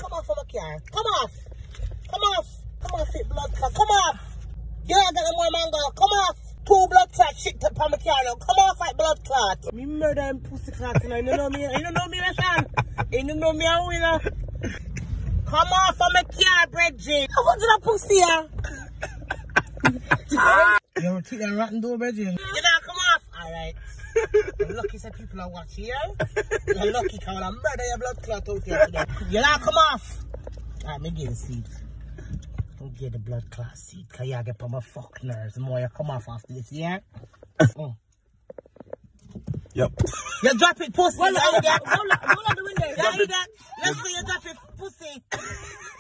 Come off from my car. Come off. Come off. Come off, it blood clot. Come off. You ain't got no more mango. Come off. 2 blood clot shit up on my car now. Come off, like blood clot. Me murder him pussy clot. You don't know me. You don't know me, Rashan. You don't know me, a winner. Come off from my car, Bridget. What did I pussy here? You ever take that rotten door, Bridget? You know, come off. Alright. You're lucky some people are watching, yeah? You're lucky, because I'm murder your blood clot out here today. You know, come off. Alright, me get the seat. I'll get the blood clot seat, because you get on my fuck nerves. The more you come off after this, yeah? Yep. You drop it, pussy. Hold on the window. You hear that? Let's see you drop it, pussy.